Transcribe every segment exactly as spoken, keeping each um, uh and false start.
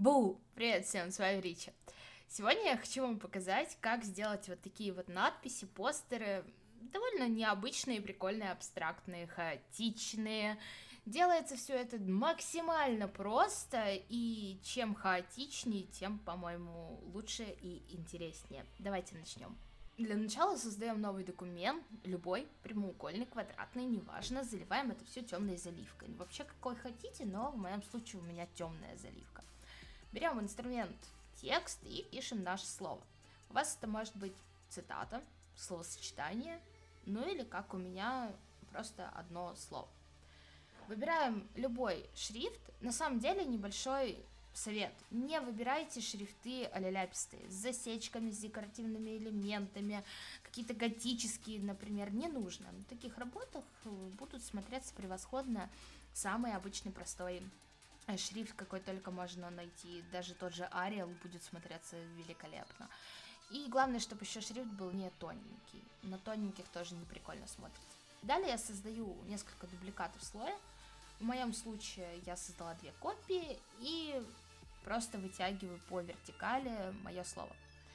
Бу! Привет всем, с вами Ричи. Сегодня я хочу вам показать, как сделать вот такие вот надписи, постеры, довольно необычные, прикольные, абстрактные, хаотичные. Делается все это максимально просто, и чем хаотичнее, тем, по-моему, лучше и интереснее. Давайте начнем. Для начала создаем новый документ, любой, прямоугольный, квадратный, неважно, заливаем это все темной заливкой. Вообще какой хотите, но в моем случае у меня темная заливка. Берем инструмент текст и пишем наше слово. У вас это может быть цитата, словосочетание, ну или как у меня просто одно слово. Выбираем любой шрифт. На самом деле небольшой совет. Не выбирайте шрифты а-ля-ляпистые, с засечками, с декоративными элементами, какие-то готические, например, не нужно. В таких работах будут смотреться превосходно самый обычный простой шрифт, какой только можно найти. Даже тот же Arial будет смотреться великолепно. И главное, чтобы еще шрифт был не тоненький. На тоненьких тоже не прикольно смотрится. Далее я создаю несколько дубликатов слоя. В моем случае я создала две копии и просто вытягиваю по вертикали мое слово.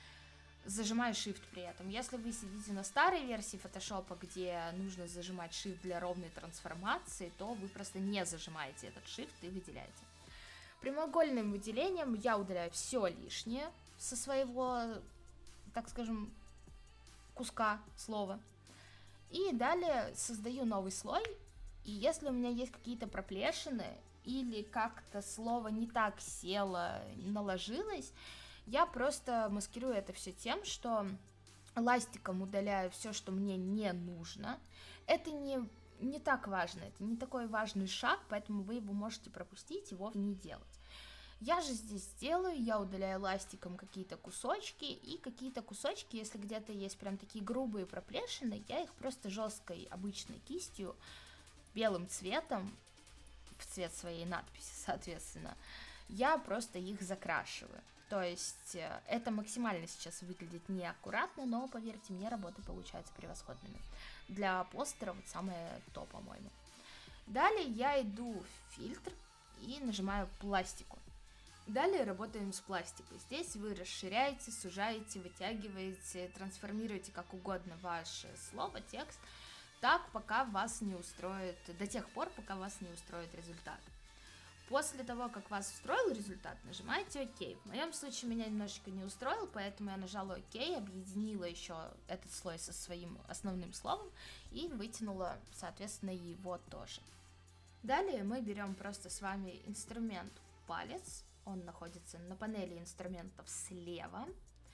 Зажимаю Shift при этом. Если вы сидите на старой версии Photoshop, где нужно зажимать Shift для ровной трансформации, то вы просто не зажимаете этот Shift и выделяете. Прямоугольным выделением я удаляю все лишнее со своего, так скажем, куска слова. И далее создаю новый слой. И если у меня есть какие-то проплешины или как-то слово не так село, наложилось, я просто маскирую это все тем, что ластиком удаляю все, что мне не нужно. Это не, не так важно, это не такой важный шаг, поэтому вы его можете пропустить, его не делать. Я же здесь делаю, я удаляю ластиком какие-то кусочки, и какие-то кусочки, если где-то есть прям такие грубые проплешины, я их просто жесткой обычной кистью, белым цветом, в цвет своей надписи, соответственно, я просто их закрашиваю. То есть это максимально сейчас выглядит неаккуратно, но, поверьте мне, работы получаются превосходными. Для постера вот самое то, по-моему. Далее я иду в фильтр и нажимаю пластику. Далее работаем с пластикой. Здесь вы расширяете, сужаете, вытягиваете, трансформируете как угодно ваше слово, текст, так, пока вас не устроит, до тех пор, пока вас не устроит результат. После того, как вас устроил результат, нажимаете ОК. В моем случае меня немножечко не устроил, поэтому я нажала ОК, объединила еще этот слой со своим основным словом и вытянула, соответственно, его тоже. Далее мы берем просто с вами инструмент палец, он находится на панели инструментов слева,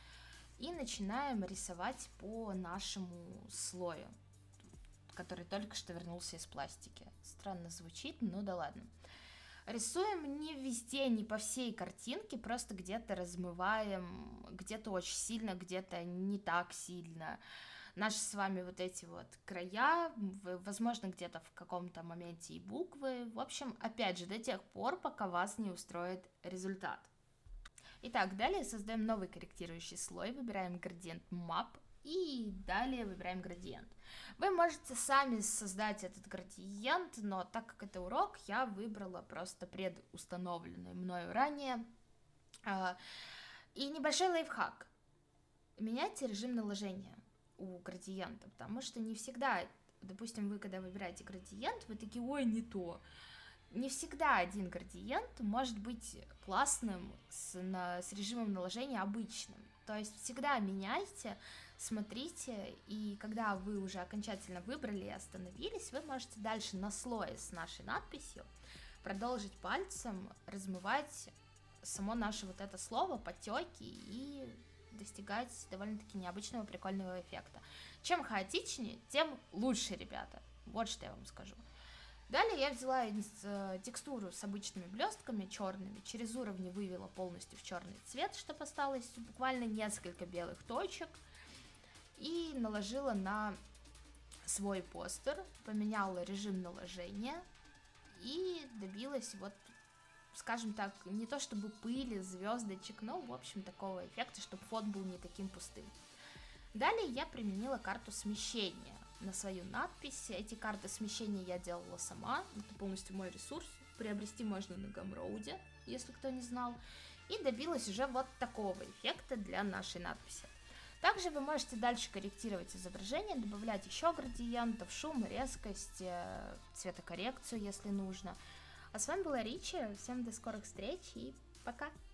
и начинаем рисовать по нашему слою, который только что вернулся из пластики. Странно звучит, но да ладно. Рисуем не везде, не по всей картинке, просто где-то размываем, где-то очень сильно, где-то не так сильно. Наши с вами вот эти вот края, возможно, где-то в каком-то моменте и буквы. В общем, опять же, до тех пор, пока вас не устроит результат. Итак, далее создаем новый корректирующий слой, выбираем градиент Map. И далее выбираем градиент. Вы можете сами создать этот градиент, но так как это урок, я выбрала просто предустановленный мною ранее. И небольшой лайфхак. Меняйте режим наложения у градиента, потому что не всегда, допустим, вы когда выбираете градиент, вы такие, ой, не то. Не всегда один градиент может быть классным с, на, с режимом наложения обычным. То есть всегда меняйте, смотрите, и когда вы уже окончательно выбрали и остановились, вы можете дальше на слое с нашей надписью продолжить пальцем размывать само наше вот это слово, потеки и достигать довольно-таки необычного прикольного эффекта. Чем хаотичнее, тем лучше, ребята. Вот что я вам скажу. Далее я взяла текстуру с обычными блестками черными, через уровни вывела полностью в черный цвет, чтобы осталось буквально несколько белых точек, и наложила на свой постер, поменяла режим наложения и добилась вот, скажем так, не то чтобы пыли, звездочек, но в общем такого эффекта, чтобы фон был не таким пустым. Далее я применила карту смещения на свою надпись. Эти карты смещения я делала сама, это полностью мой ресурс, приобрести можно на Gumroad, если кто не знал. И добилась уже вот такого эффекта для нашей надписи. Также вы можете дальше корректировать изображение, добавлять еще градиентов, шум, резкость, цветокоррекцию, если нужно. А с вами была Ричи, всем до скорых встреч и пока!